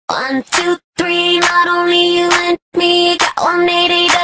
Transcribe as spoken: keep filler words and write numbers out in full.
One, two, three, not only you and me got one eighty